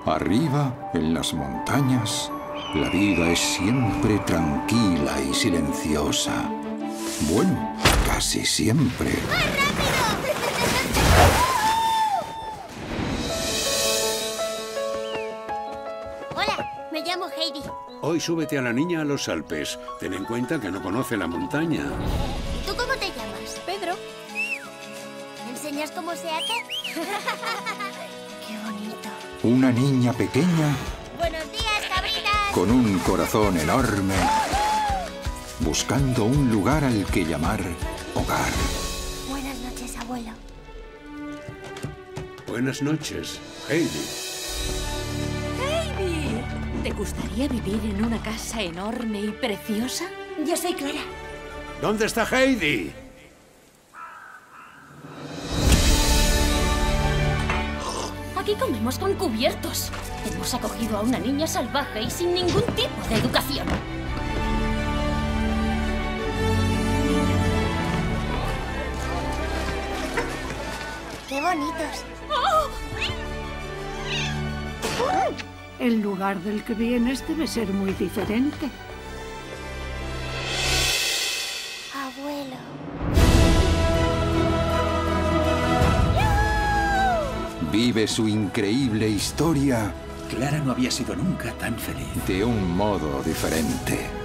Arriba, en las montañas, la vida es siempre tranquila y silenciosa. Bueno, casi siempre. ¡Más rápido! Hola, me llamo Heidi. Hoy súbete a la niña a los Alpes. Ten en cuenta que no conoce la montaña. ¿Y tú cómo te llamas? Pedro. ¿Me enseñas cómo se hace? ¡Qué bonito! Una niña pequeña ¡Buenos días, cabritas! con un corazón enorme, buscando un lugar al que llamar hogar. Buenas noches, abuelo. Buenas noches, Heidi. ¡Heidi! ¿Te gustaría vivir en una casa enorme y preciosa? Yo soy Clara. ¿Dónde está Heidi? Aquí comemos con cubiertos. Hemos acogido a una niña salvaje y sin ningún tipo de educación. ¡Qué bonitos! El lugar del que vienes debe ser muy diferente. Abuelo. Vive su increíble historia Clara no había sido nunca tan feliz. de un modo diferente.